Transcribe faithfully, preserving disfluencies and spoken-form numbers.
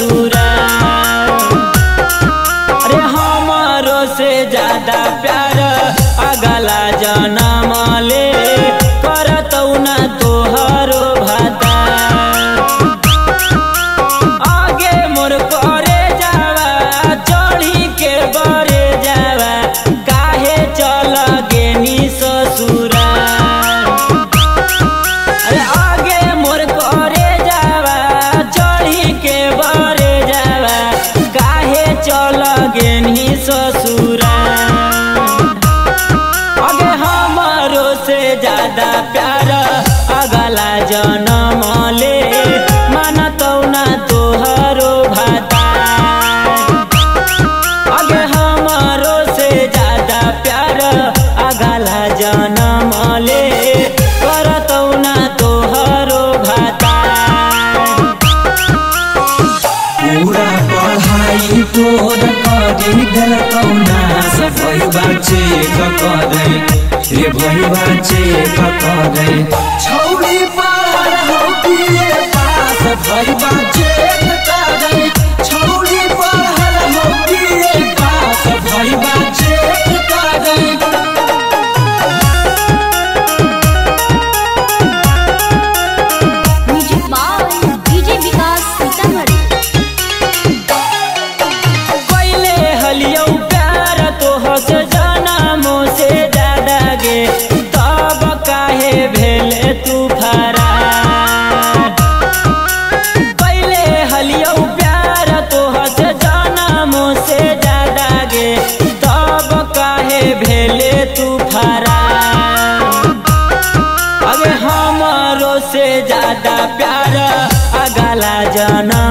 ससुरा। अरे हमारो से ज्यादा प्यार अगला जन्म ले करतौ ना तोहरो भाता। आगे मोर करे जावा चढ़ी के बरे जावा काहे चल गेनी ससुरा। अरे आगे मोर करे जावा चढ़ी के बरे जावा काहे चल गेनी ससुरा। आगे हमारो से ज्यादा प्यार अगला जन्म ले मानतौ ना तोहरो भाता। आगे हमारो से ज्यादा प्यार अगला जन्म ले करतौ ना तोहरो भाता। पूरा पढ़ाई तोर करी देलकौ ना सब बाचे कदे रे भई बाचे कदे छौरी पढ़ल हो पिए पास भई बाचे कदे छौरी पढ़ल हो पिए पास भई बाचे कदे। तब काहे भेले तू फरार। पहले हलियौ प्यार तोहस जनमो से ज्यादा गे तब काहे भेले तू फरार। अगे हमारो से ज्यादा प्यार अगला जन्म